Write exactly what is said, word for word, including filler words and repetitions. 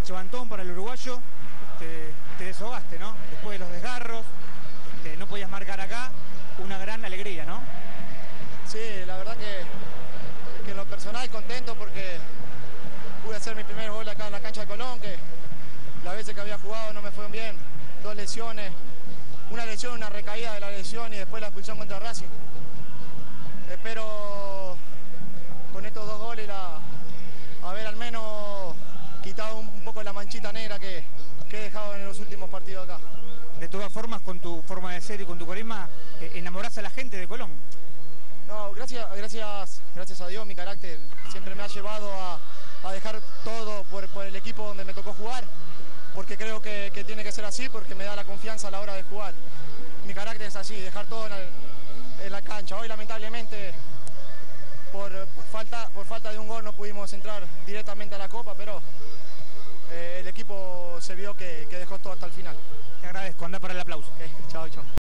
Chevantón para el uruguayo, te, te deshogaste, ¿no? Después de los desgarros, este, no podías marcar acá, una gran alegría, ¿no? Sí, la verdad que, que en lo personal contento porque pude hacer mi primer gol acá en la cancha de Colón, que las veces que había jugado no me fueron bien, dos lesiones, una lesión, una recaída de la lesión y después la expulsión contra Racing. Espero con estos dos goles la, haber al menos quitado un poco la manchita negra que, que he dejado en los últimos partidos acá. De todas formas, con tu forma de ser y con tu carisma, eh, enamorás a la gente de Colón. No, gracias, gracias, gracias a Dios, mi carácter siempre me ha llevado a, a dejar todo por, por el equipo donde me tocó jugar, porque creo que, que tiene que ser así, porque me da la confianza a la hora de jugar. Mi carácter es así, dejar todo en, el, en la cancha. Hoy lamentablemente por, por, falta, por falta de un gol no pudimos entrar directamente a la Copa, pero eh, el equipo se vio que, que dejó todo hasta el final. Te agradezco, anda para el aplauso. Okay, chao, chao.